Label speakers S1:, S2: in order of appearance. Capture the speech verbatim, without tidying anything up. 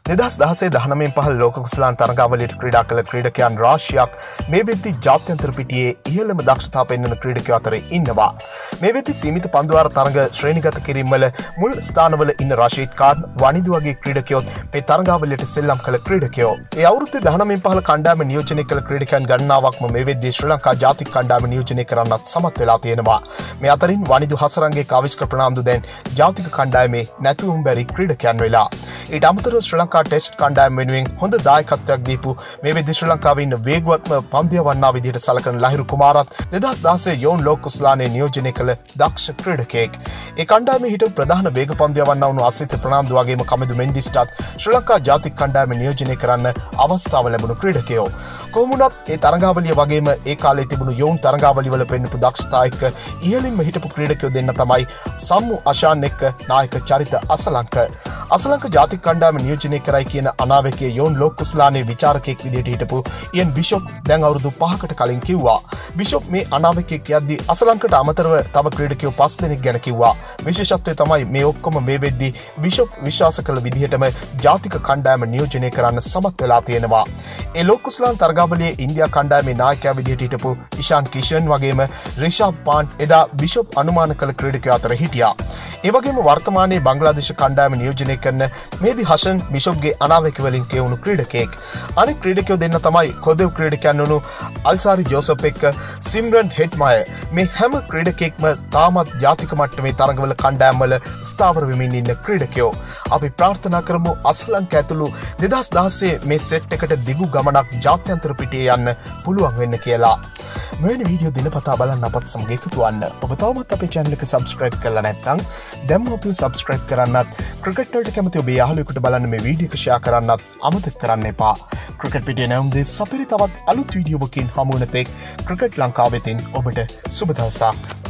S1: දෙදහස් දහසේ දහනවයෙන් පහළ ලෝක කුසලාන් තරගාවලියට ක්‍රීඩා කළ ක්‍රීඩකයන් රාශියක් මේ වෙද්දී ජාත්‍යන්තර පිටියේ ඉහළම දක්ෂතා පෙන්වන ක්‍රීඩකයෝ අතරේ ඉන්නවා. මේ වෙද්දී සීමිත පන්දුවාර තරග ශ්‍රේණිගත කිරීම වල මුල් ස්ථානවල ඉන්න රෂීඩ් ඛාන් වනිදු වගේ ක්‍රීඩකයෝත් මේ තරගාවලියට සෙල්ලම් කළ ක්‍රීඩකයෝ. ඒ අවුරුද්දේ දහනවයෙන් පහළ කණ්ඩායම නියෝජනය කළ ක්‍රීඩකයන් ගණනාවක්ම මේ වෙද්දී ශ්‍රී ලංකා ජාතික කණ්ඩායම නියෝජනය කරන්නත් සමත් වෙලා තියෙනවා. මේ අතරින් වනිදු හසරංගේ කාවිස්ක ප්‍රනාන්දු දැන් ජාතික කණ්ඩායමේ නැතුවුම් බැරි ක්‍රීඩකයන් වෙලා. ඊට අමතරව ශ්‍රී ලංකා ටෙස්ට් කණ්ඩායම වෙනුවෙන් හොඳ දායකත්වයක් දීපු මේ වෙද්දී ශ්‍රී ලංකාවේ ඉන්න වේගවත්ම පන්දිය වන්නා විදිහට සලකන ලහිරු කුමාරත් දෙදහස් දහසේ යෝන් ලෝක කුසලානේ නියෝජනය කළ දක්ෂ ක්‍රීඩකයෙක්. ඒ කණ්ඩායමේ හිටපු ප්‍රධාන වේග පන්දිය වන්නා වුණු අසිත ප්‍රනාන්දු වගේම කමිදු මෙන්ඩිස්ටත් ශ්‍රී ලංකා ජාතික කණ්ඩායම නියෝජනය කරන්න අවස්ථාව ලැබුණු ක්‍රීඩකයෝ. කොහොම වුණත් ඒ තරගාවලිය වගේම ඒ කාලේ තිබුණු යෝන් තරගාවලිවල පෙන්වපු දක්ෂතා එක්ක ඉහළින්ම හිටපු ක්‍රීඩකයෝ දෙන්න තමයි සම්මු අෂාන් එක්ක නායක චරිත අසලංක. අසලංක ජාතික කණ්ඩායම නියෝජනය කරයි කියන අනාවකයේ යෝන් ලෝක කුසලානේ විචාරකයෙක් විදිහට හිටපු ඉයන් බිෂොප් දැන් අවුරුදු පහකට කලින් කිව්වා. බිෂොප් මේ අනාවකයේ කියද්දී අසලංකට අමතරව තව ක්‍රීඩකයෝ පස් දෙනෙක් ගැන කිව්වා. විශේෂත්වය තමයි මේ ඔක්කොම මේ වෙද්දී බිෂොප් විශ්වාස කළ විදිහටම ජාතික කණ්ඩායම නියෝජනය කරන්න සමත් වෙලා තියෙනවා. ඒ ලෝක කුසලාන් තරගාවලියේ ඉන්දියා කණ්ඩායමේ නායකයා විදිහට හිටපු ඉෂාන් කිෂන් වගේම රිෂාබ් පාන්ට් එදා බිෂොප් අනුමාන කළ ක්‍රීඩකයෝ අතර හිටියා. ඒ වගේම වර්තමානයේ බංග්ලාදේශ කණ්ඩායම නියෝජනය කරන මේදි හෂන් බිෂොප්ගේ අනාවක වලින් කියවුණු ක්‍රීඩකයෙක්. අනෙක් ක්‍රීඩකයෝ දෙන්න තමයි කොදෙව් ක්‍රීඩකයන් වුණු අල්සාරි ජෝසප් එක්ක සිම්රන් හෙට්මයර්. මේ හැම ක්‍රීඩකෙක්ම තාමත් ජාතික මට්ටමේ තරගවල කණ්ඩායම්වල ස්ථාවර වෙමින් ඉන්න ක්‍රීඩකයෝ. අපි ප්‍රාර්ථනා කරමු අසලංක ඇතුළු දෙදහස් දහසේ මේ සෙට් එකට දිගු ගමනක් ජාත්‍යන්තර පිටියේ යන්න පුළුවන් වෙන්න කියලා. මෙවැනි වීඩියෝ දිනපතා බලන්න අපත් සමග එකතු වන්න. ඔබ තවමත් අපේ channel එක subscribe කරලා නැත්නම් දැන්ම ඔබ subscribe කරන්නත්, ක්‍රිකට් වලට කැමති ඔබේ යාළුවෙකුට බලන්න මේ වීඩියෝ එක share කරන්නත් අමතක කරන්න එපා. ක්‍රිකට් පිටියේ නැවුම් දේ සපිරි තවත් අලුත් වීඩියෝවකින් හමු වෙන තෙක් ක්‍රිකට් ලංකාවෙතින් ඔබට සුබ දවසක්.